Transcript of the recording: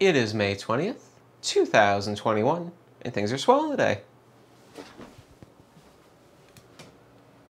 It is May 20th, 2021, and things are swell today.